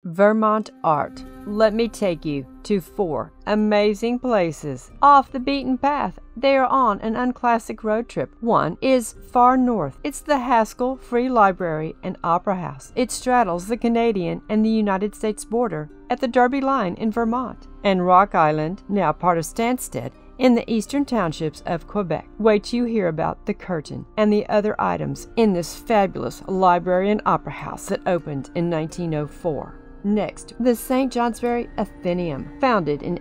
Vermont Art. Let me take you to 4 amazing places off the beaten path. They are on an Unclassic Road Trip. One is far north. It's the Haskell Free Library and Opera House. It straddles the Canadian and the United States border at the Derby Line in Vermont. And Rock Island, now part of Stansted, in the eastern townships of Quebec. Wait till you hear about the curtain and the other items in this fabulous library and opera house that opened in 1904. Next, the St. Johnsbury Athenaeum, founded in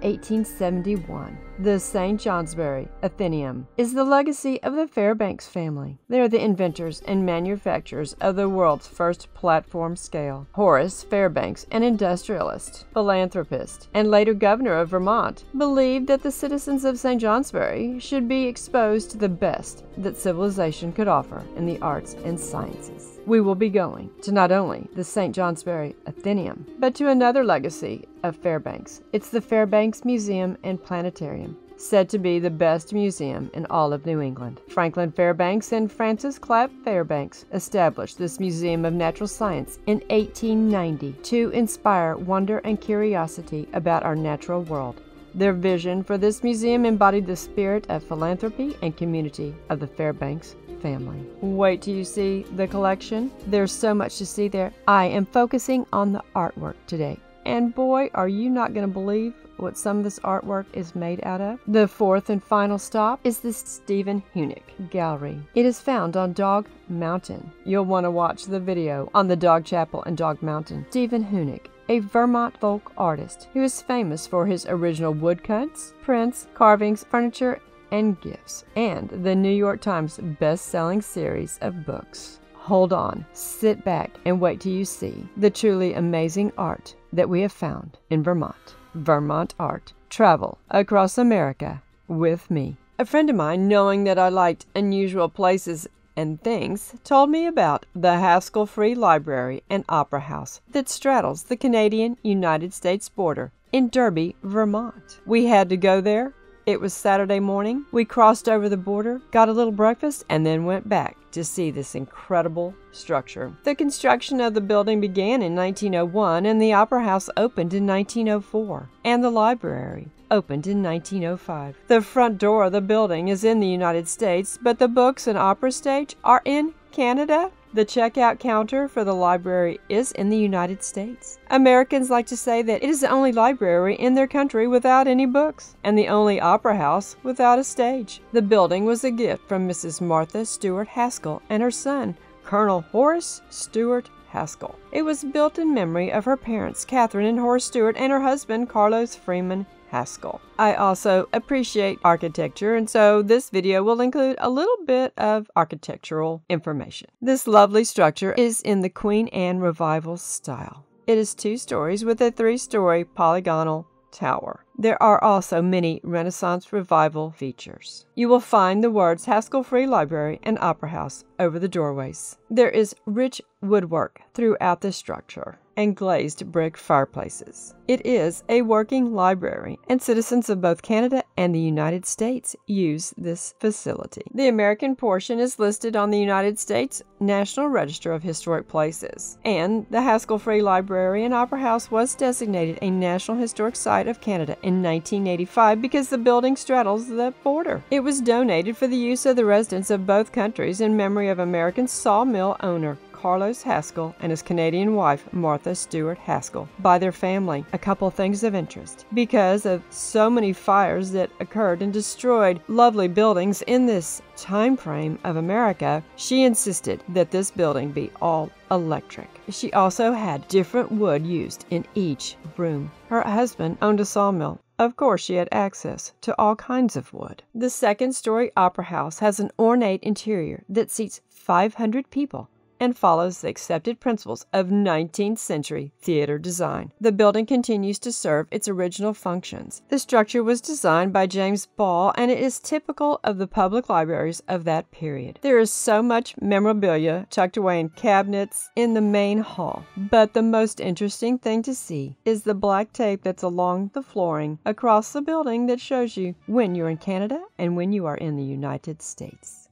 1871. The St. Johnsbury Athenaeum is the legacy of the Fairbanks family. They are the inventors and manufacturers of the world's first platform scale. Horace Fairbanks, an industrialist, philanthropist, and later governor of Vermont, believed that the citizens of St. Johnsbury should be exposed to the best that civilization could offer in the arts and sciences. We will be going to not only the St. Johnsbury Athenaeum, but to another legacy of Fairbanks. It's the Fairbanks Museum and Planetarium, said to be the best museum in all of New England. Franklin Fairbanks and Francis Clapp Fairbanks established this Museum of Natural Science in 1890 to inspire wonder and curiosity about our natural world. Their vision for this museum embodied the spirit of philanthropy and community of the Fairbanks family. Wait till you see the collection. There's so much to see there. I am focusing on the artwork today. And boy, are you not going to believe what some of this artwork is made out of. The fourth and final stop is the Stephen Huneck Gallery. It is found on Dog Mountain. You'll want to watch the video on the Dog Chapel and Dog Mountain. Stephen Huneck, a Vermont folk artist who is famous for his original woodcuts, prints, carvings, furniture, and gifts, and the New York Times best-selling series of books. Hold on, sit back, and wait till you see the truly amazing art that we have found in Vermont. Vermont Art. Travel across America with me. A friend of mine, knowing that I liked unusual places and things, told me about the Haskell Free Library and Opera House that straddles the Canadian-United States border in Derby, Vermont. We had to go there. It was Saturday morning. We crossed over the border, got a little breakfast, and then went back to see this incredible structure. The construction of the building began in 1901, and the Opera House opened in 1904, and the library opened in 1905. The front door of the building is in the United States, but the books and opera stage are in Canada. The checkout counter for the library is in the United States. Americans like to say that it is the only library in their country without any books, and the only opera house without a stage. The building was a gift from Mrs. Martha Stewart Haskell and her son, Colonel Horace Stewart Haskell. It was built in memory of her parents, Catherine and Horace Stewart, and her husband, Carlos Freeman Haskell. I also appreciate architecture, and so this video will include a little bit of architectural information. This lovely structure is in the Queen Anne Revival style. It is 2 stories with a 3-story polygonal tower. There are also many Renaissance Revival features. You will find the words Haskell Free Library and Opera House over the doorways. There is rich woodwork throughout the structure and glazed brick fireplaces. It is a working library, and citizens of both Canada and the United States use this facility. The American portion is listed on the United States National Register of Historic Places, and the Haskell Free Library and Opera House was designated a National Historic Site of Canada in 1985 because the building straddles the border. It was donated for the use of the residents of both countries in memory of American sawmill owner Carlos Haskell and his Canadian wife, Martha Stewart Haskell, by their family. A couple things of interest. Because of so many fires that occurred and destroyed lovely buildings in this time frame of America, she insisted that this building be all electric. She also had different wood used in each room. Her husband owned a sawmill. Of course, she had access to all kinds of wood. The 2nd-story Opera House has an ornate interior that seats 500 people and follows the accepted principles of 19th century theater design. The building continues to serve its original functions. The structure was designed by James Ball, and it is typical of the public libraries of that period. There is so much memorabilia tucked away in cabinets in the main hall, but the most interesting thing to see is the black tape that's along the flooring across the building that shows you when you're in Canada and when you are in the United States.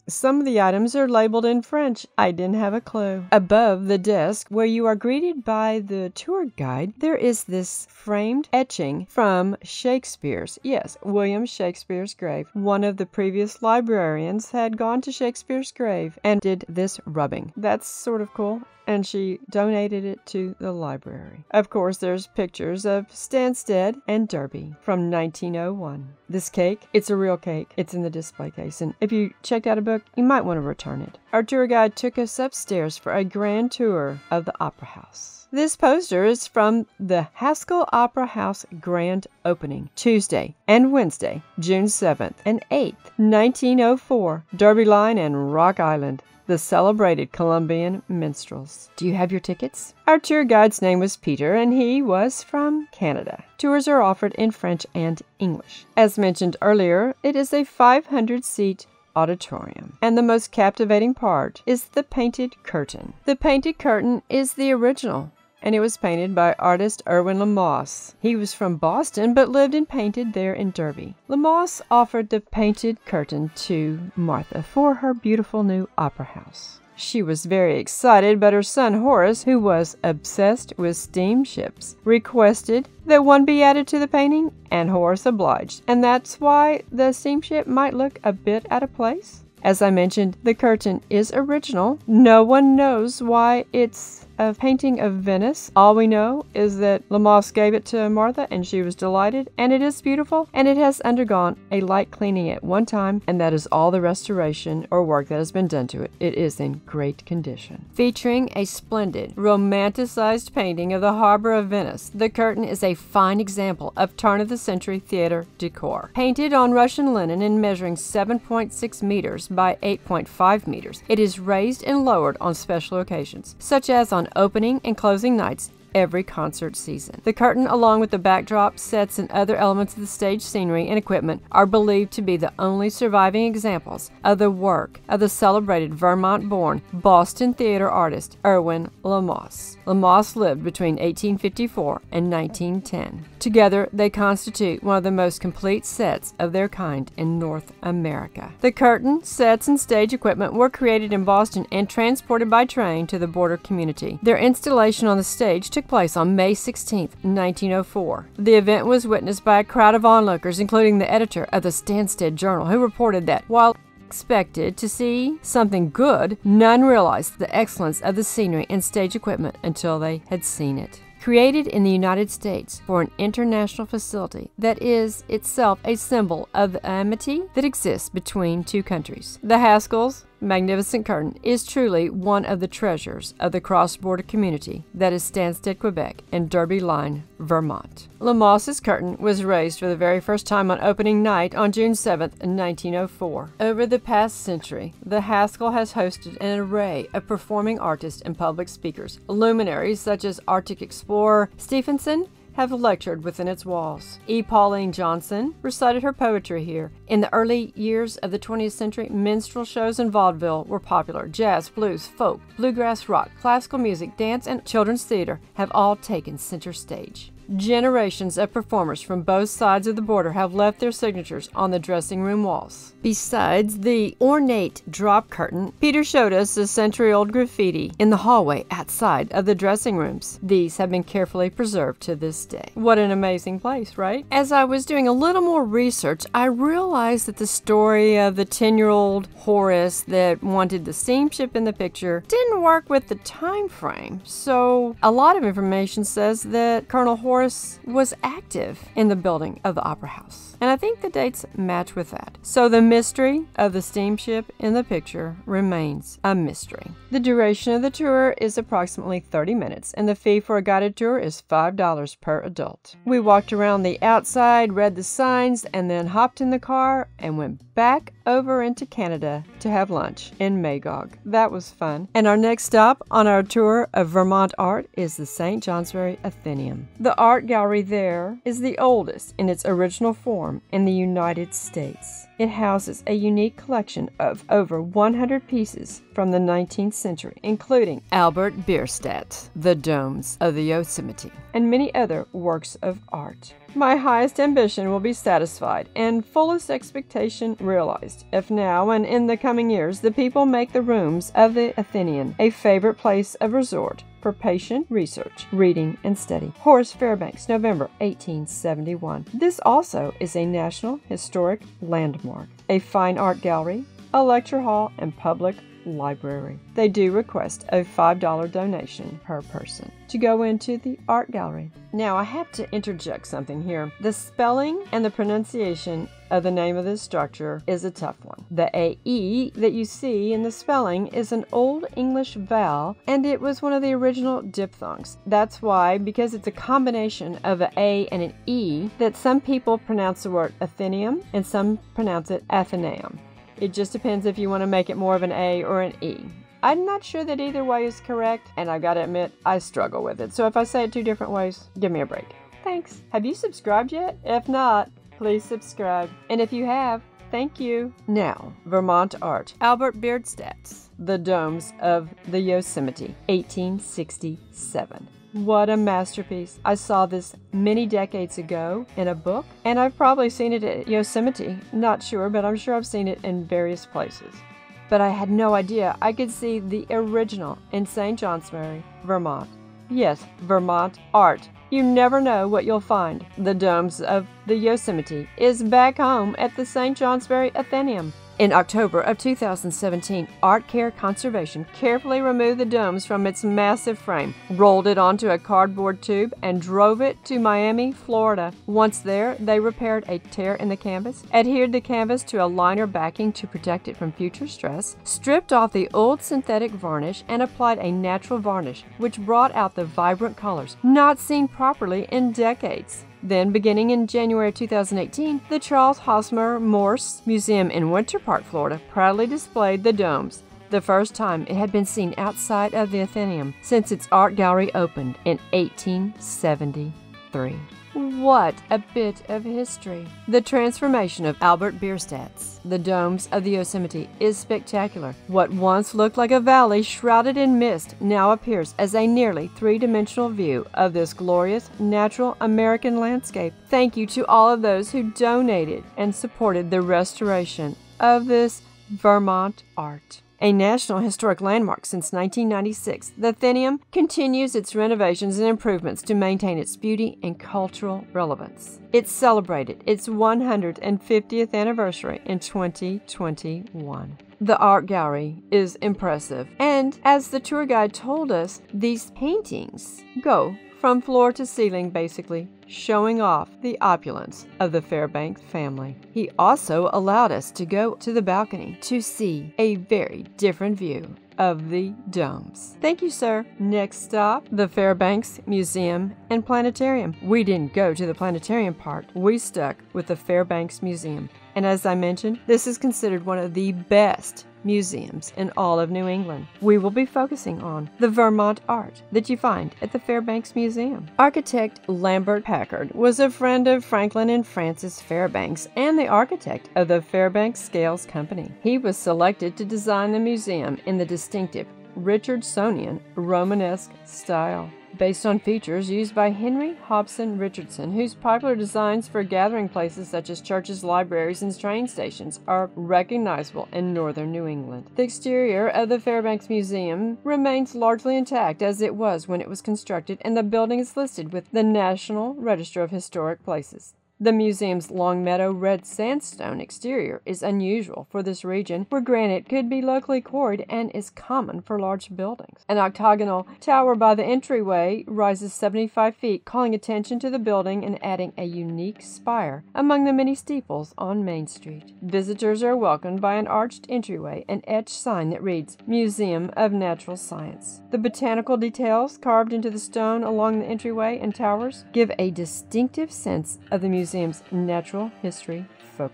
Some of the items are labeled in French. I didn't have a clue. Above the desk where you are greeted by the tour guide, there is this framed etching from Shakespeare's, yes, William Shakespeare's grave. One of the previous librarians had gone to Shakespeare's grave and did this rubbing. That's sort of cool. And she donated it to the library. Of course, there's pictures of Stansted and Derby from 1901. This cake, it's a real cake. It's in the display case, and if you checked out a book, you might want to return it. Our tour guide took us upstairs for a grand tour of the Opera House. This poster is from the Haskell Opera House grand opening, Tuesday and Wednesday, June 7th and 8th, 1904, Derby Line and Rock Island. The celebrated Colombian minstrels. Do you have your tickets? Our tour guide's name was Peter, and he was from Canada. Tours are offered in French and English. As mentioned earlier, it is a 500-seat auditorium, and the most captivating part is the painted curtain. The painted curtain is the original, and it was painted by artist Erwin LaMoss. He was from Boston, but lived and painted there in Derby. LaMoss offered the painted curtain to Martha for her beautiful new opera house. She was very excited, but her son Horace, who was obsessed with steamships, requested that one be added to the painting, and Horace obliged. And that's why the steamship might look a bit out of place. As I mentioned, the curtain is original. No one knows why it's a painting of Venice. All we know is that LaMoss gave it to Martha and she was delighted, and it is beautiful, and it has undergone a light cleaning at one time, and that is all the restoration or work that has been done to it. It is in great condition. Featuring a splendid, romanticized painting of the harbor of Venice, the curtain is a fine example of turn-of-the-century theater decor. Painted on Russian linen and measuring 7.6 meters by 8.5 meters, it is raised and lowered on special occasions, such as on opening and closing nights every concert season. The curtain, along with the backdrop, sets, and other elements of the stage scenery and equipment, are believed to be the only surviving examples of the work of the celebrated Vermont-born Boston theater artist Erwin LaMoss. LaMoss lived between 1854 and 1910. Together, they constitute one of the most complete sets of their kind in North America. The curtain, sets, and stage equipment were created in Boston and transported by train to the border community. Their installation on the stage took place on May 16, 1904. The event was witnessed by a crowd of onlookers, including the editor of the Stansted Journal, who reported that, while expected to see something good, none realized the excellence of the scenery and stage equipment until they had seen it. Created in the United States for an international facility that is itself a symbol of the amity that exists between two countries, the Haskell's magnificent curtain is truly one of the treasures of the cross-border community that is Stansted, Quebec, and Derby Line, Vermont. LaMoss's curtain was raised for the very first time on opening night on June 7, 1904. Over the past century, the Haskell has hosted an array of performing artists and public speakers. Luminaries such as Arctic explorer Stephenson have lectured within its walls. E. Pauline Johnson recited her poetry here. In the early years of the 20th century, minstrel shows in vaudeville were popular. Jazz, blues, folk, bluegrass rock, classical music, dance, and children's theater have all taken center stage. Generations of performers from both sides of the border have left their signatures on the dressing room walls. Besides the ornate drop curtain, Peter showed us the century-old graffiti in the hallway outside of the dressing rooms. These have been carefully preserved to this day. What an amazing place, right? As I was doing a little more research, I realized that the story of the 10-year-old Horace that wanted the steamship in the picture didn't work with the time frame. So a lot of information says that Colonel Horace was active in the building of the Opera House. And I think the dates match with that. So the mystery of the steamship in the picture remains a mystery. The duration of the tour is approximately 30 minutes, and the fee for a guided tour is $5 per adult. We walked around the outside, read the signs, and then hopped in the car and went back over into Canada to have lunch in Magog. That was fun. And our next stop on our tour of Vermont Art is the St. Johnsbury Athenaeum. The art gallery there is the oldest in its original form in the United States. It houses a unique collection of over 100 pieces from the 19th century, including Albert Bierstadt's The Domes of the Yosemite, and many other works of art. My highest ambition will be satisfied and fullest expectation realized if now and in the coming years the people make the rooms of the Athenaeum a favorite place of resort for patient research, reading, and study. Horace Fairbanks, November 1871. This also is a National Historic Landmark, a fine art gallery, a lecture hall, and public library. They do request a $5 donation per person to go into the art gallery. Now I have to interject something here. The spelling and the pronunciation of the name of this structure is a tough one. The AE that you see in the spelling is an Old English vowel, and it was one of the original diphthongs. That's why, because it's a combination of an A and an E, that some people pronounce the word Athenaeum and some pronounce it Athenaeum. It just depends if you want to make it more of an A or an E. I'm not sure that either way is correct, and I gotta admit, I struggle with it. So if I say it two different ways, give me a break. Thanks. Have you subscribed yet? If not, please subscribe. And if you have, thank you. Now, Vermont Art. Albert Bierstadt's The Domes of the Yosemite, 1867. What a masterpiece. I saw this many decades ago in a book, and I've probably seen it at Yosemite. Not sure, but I'm sure I've seen it in various places. But I had no idea I could see the original in St. Johnsbury, Vermont. Yes, Vermont Art. You never know what you'll find. The Domes of the Yosemite is back home at the St. Johnsbury Athenaeum. In October of 2017, Art Care Conservation carefully removed the domes from its massive frame, rolled it onto a cardboard tube, and drove it to Miami, Florida. Once there, they repaired a tear in the canvas, adhered the canvas to a liner backing to protect it from future stress, stripped off the old synthetic varnish, and applied a natural varnish, which brought out the vibrant colors not seen properly in decades. Then, beginning in January 2018, the Charles Hosmer Morse Museum in Winter Park, Florida, proudly displayed the domes, the first time it had been seen outside of the Athenaeum since its art gallery opened in 1873. What a bit of history. The transformation of Albert Bierstadt's The Domes of the Yosemite is spectacular. What once looked like a valley shrouded in mist now appears as a nearly three-dimensional view of this glorious natural American landscape. Thank you to all of those who donated and supported the restoration of this Vermont art. A National Historic Landmark since 1996, the Athenaeum continues its renovations and improvements to maintain its beauty and cultural relevance. It celebrated its 150th anniversary in 2021. The art gallery is impressive, and as the tour guide told us, these paintings go from floor to ceiling, basically, showing off the opulence of the Fairbanks family. He also allowed us to go to the balcony to see a very different view of the domes. Thank you, sir. Next stop, the Fairbanks Museum and Planetarium. We didn't go to the planetarium part. We stuck with the Fairbanks Museum. And as I mentioned, this is considered one of the best museums in all of New England. We will be focusing on the Vermont art that you find at the Fairbanks Museum. Architect Lambert Packard was a friend of Franklin and Francis Fairbanks and the architect of the Fairbanks Scales Company. He was selected to design the museum in the distinctive Richardsonian Romanesque style, based on features used by Henry Hobson Richardson, whose popular designs for gathering places such as churches, libraries, and train stations are recognizable in northern New England. The exterior of the Fairbanks Museum remains largely intact as it was when it was constructed, and the building is listed with the National Register of Historic Places. The museum's Longmeadow red sandstone exterior is unusual for this region, where granite could be locally quarried and is common for large buildings. An octagonal tower by the entryway rises 75 feet, calling attention to the building and adding a unique spire among the many steeples on Main Street. Visitors are welcomed by an arched entryway and etched sign that reads, Museum of Natural Science. The botanical details carved into the stone along the entryway and towers give a distinctive sense of the museum's natural history focus.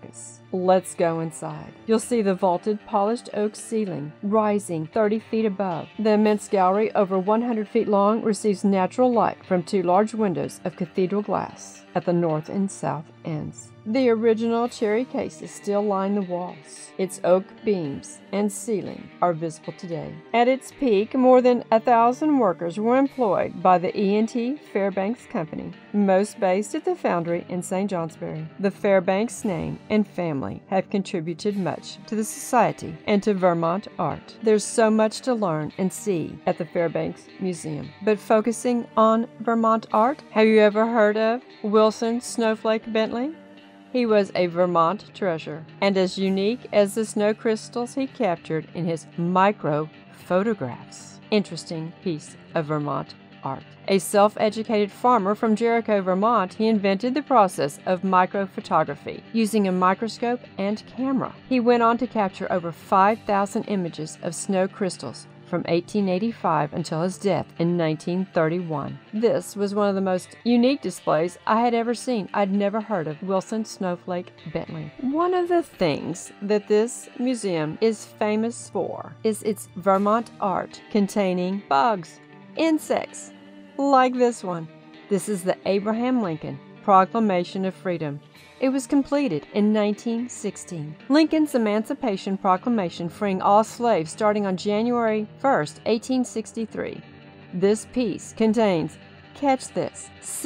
Let's go inside. You'll see the vaulted polished oak ceiling rising 30 feet above. The immense gallery, over 100 feet long, receives natural light from two large windows of cathedral glass at the north and south ends. The original cherry cases still line the walls. Its oak beams and ceiling are visible today. At its peak, more than 1,000 workers were employed by the E&T Fairbanks Company, most based at the foundry in St. Johnsbury. The Fairbanks name and family have contributed much to the society and to Vermont art. There's so much to learn and see at the Fairbanks Museum. But focusing on Vermont art, have you ever heard of Wilson Snowflake Bentley? He was a Vermont treasure, and as unique as the snow crystals he captured in his micro photographs. Interesting piece of Vermont art. A self-educated farmer from Jericho, Vermont, he invented the process of microphotography using a microscope and camera. He went on to capture over 5,000 images of snow crystals from 1885 until his death in 1931. This was one of the most unique displays I had ever seen. I'd never heard of Wilson Snowflake Bentley. One of the things that this museum is famous for is its Vermont art containing bugs, insects, like this one. This is the Abraham Lincoln Proclamation of Freedom. It was completed in 1916. Lincoln's Emancipation Proclamation freeing all slaves starting on January 1st, 1863. This piece contains, catch this,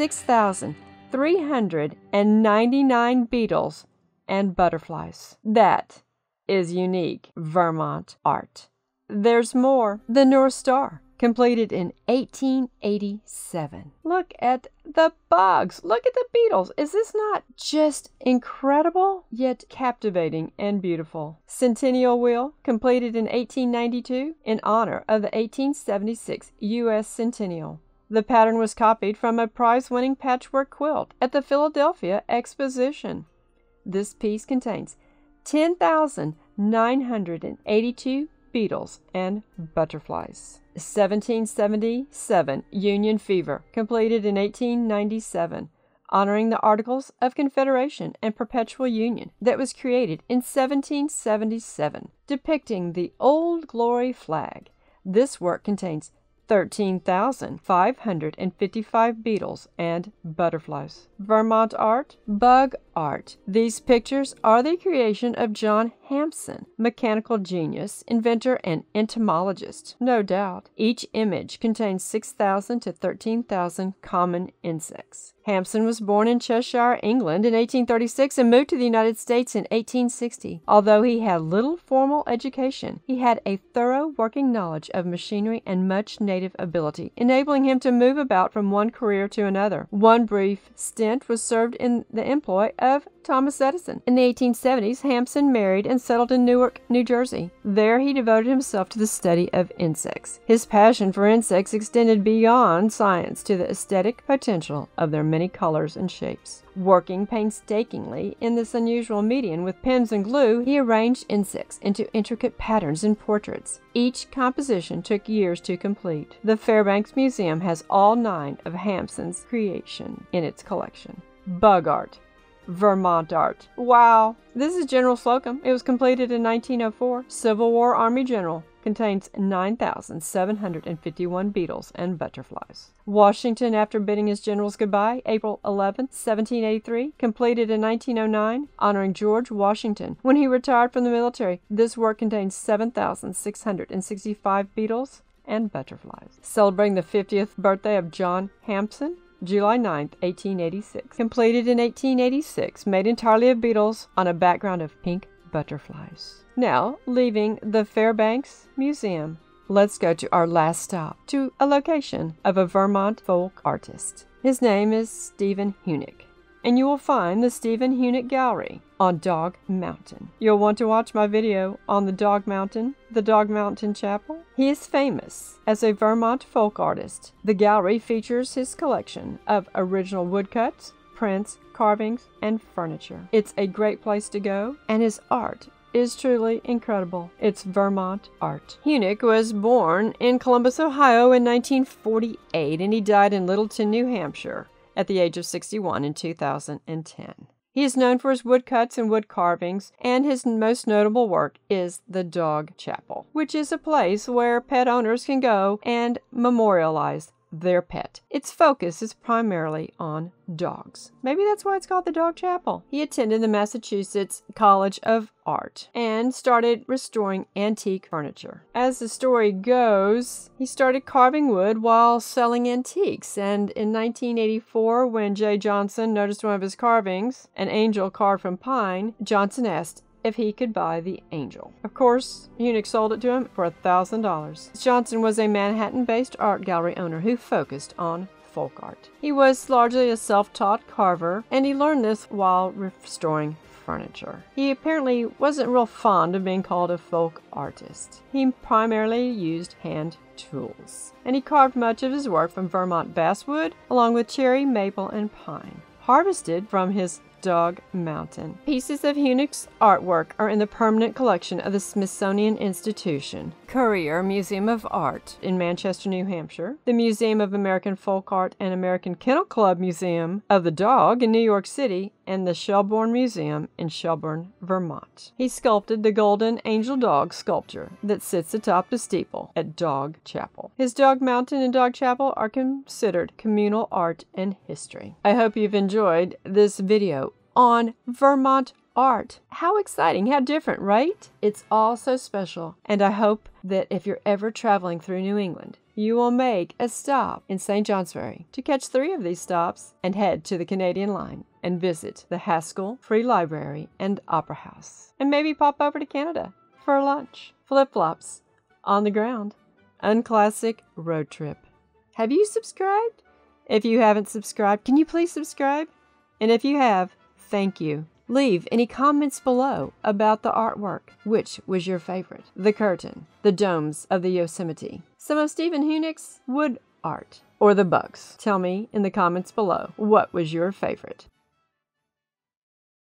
6,399 beetles and butterflies. That is unique Vermont art. There's more. The North Star, completed in 1887. Look at the bugs. Look at the beetles. Is this not just incredible, yet captivating and beautiful? Centennial Wheel, completed in 1892 in honor of the 1876 U.S. Centennial. The pattern was copied from a prize-winning patchwork quilt at the Philadelphia Exposition. This piece contains 10,982 beetles and butterflies. 1777 Union Fever, completed in 1897, honoring the Articles of Confederation and Perpetual Union that was created in 1777, depicting the Old Glory flag. This work contains 13,555 beetles and butterflies. Vermont art, bug art. These pictures are the creation of John Hampson, mechanical genius, inventor, and entomologist. No doubt, each image contains 6,000 to 13,000 common insects. Hampson was born in Cheshire, England in 1836 and moved to the United States in 1860. Although he had little formal education, he had a thorough working knowledge of machinery and much native ability, enabling him to move about from one career to another. One brief stint was served in the employ of Thomas Edison. In the 1870s, Hampson married and settled in Newark, New Jersey. There he devoted himself to the study of insects. His passion for insects extended beyond science to the aesthetic potential of their many colors and shapes. Working painstakingly in this unusual medium with pens and glue, he arranged insects into intricate patterns and portraits. Each composition took years to complete. The Fairbanks Museum has all 9 of Hampson's creation in its collection. Bug art. Vermont art. Wow! This is General Slocum. It was completed in 1904. Civil War Army General. Contains 9,751 beetles and butterflies. Washington, after bidding his generals goodbye, April 11, 1783, completed in 1909, honoring George Washington when he retired from the military. This work contains 7,665 beetles and butterflies. Celebrating the 50th birthday of John Hampson, July 9, 1886. Completed in 1886, made entirely of beetles on a background of pink butterflies. Now, leaving the Fairbanks Museum, let's go to our last stop, to a location of a Vermont folk artist. His name is Stephen Huneck, and you will find the Stephen Huneck Gallery on Dog Mountain. You'll want to watch my video on the Dog Mountain Chapel. He is famous as a Vermont folk artist. The gallery features his collection of original woodcuts, prints, carvings, and furniture. It's a great place to go, and his art is truly incredible. It's Vermont art. Huneck was born in Columbus, Ohio in 1948, and he died in Littleton, New Hampshire at the age of 61 in 2010. He is known for his woodcuts and wood carvings, and his most notable work is the Dog Chapel, which is a place where pet owners can go and memorialize their pet. Its focus is primarily on dogs. Maybe that's why it's called the Dog Chapel. He attended the Massachusetts College of Art and started restoring antique furniture. As the story goes, he started carving wood while selling antiques, and in 1984, when J. Johnson noticed one of his carvings, an angel carved from pine, Johnson asked if he could buy the angel. Of course, Huneck sold it to him for $1,000. Johnson was a Manhattan-based art gallery owner who focused on folk art. He was largely a self-taught carver, and he learned this while restoring furniture. He apparently wasn't real fond of being called a folk artist. He primarily used hand tools, and he carved much of his work from Vermont basswood, along with cherry, maple, and pine, harvested from his Dog Mountain. Pieces of Huneck's artwork are in the permanent collection of the Smithsonian Institution, Currier Museum of Art in Manchester, New Hampshire, the Museum of American Folk Art and American Kennel Club Museum of the Dog in New York City, and the Shelbourne Museum in Shelbourne, Vermont. He sculpted the golden angel dog sculpture that sits atop the steeple at Dog Chapel. His Dog Mountain and Dog Chapel are considered communal art and history. I hope you've enjoyed this video on Vermont art. How exciting, how different, right? It's all so special, and I hope that if you're ever traveling through New England, you will make a stop in St. Johnsbury to catch 3 of these stops and head to the Canadian line and visit the Haskell Free Library and Opera House. And maybe pop over to Canada for lunch. Flip-flops on the ground. Unclassic Road Trip. Have you subscribed? If you haven't subscribed, can you please subscribe? And if you have, thank you. Leave any comments below about the artwork. Which was your favorite? The curtain, the domes of the Yosemite, some of Stephen Huneck's wood art, or the bugs? Tell me in the comments below what was your favorite.